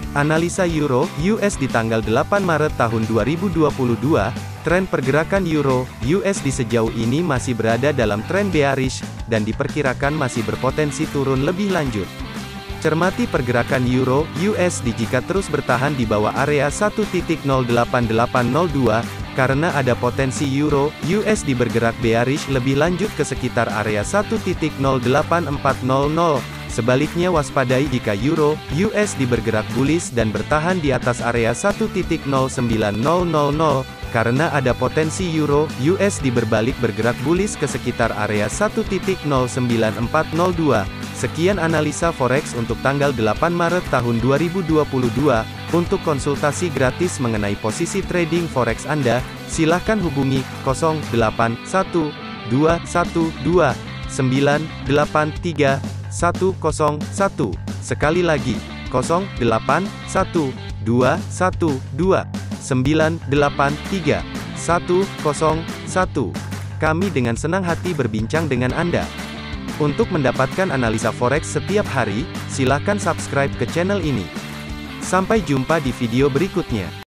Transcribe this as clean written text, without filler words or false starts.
Analisa Euro US di tanggal 8 Maret tahun 2022, tren pergerakan Euro USD sejauh ini masih berada dalam tren bearish, dan diperkirakan masih berpotensi turun lebih lanjut. Cermati pergerakan Euro USD jika terus bertahan di bawah area 1.08802, karena ada potensi Euro USD bergerak bearish lebih lanjut ke sekitar area 1.08400. Sebaliknya waspadai jika Euro USD bergerak bullish dan bertahan di atas area 1.09000, karena ada potensi Euro USD berbalik bergerak bullish ke sekitar area 1.09402. Sekian analisa forex untuk tanggal 8 Maret tahun 2022. Untuk konsultasi gratis mengenai posisi trading forex Anda, silakan hubungi 081212983101. Sekali lagi, 081212983101. Kami dengan senang hati berbincang dengan Anda. Untuk mendapatkan analisa forex setiap hari, silakan subscribe ke channel ini. Sampai jumpa di video berikutnya.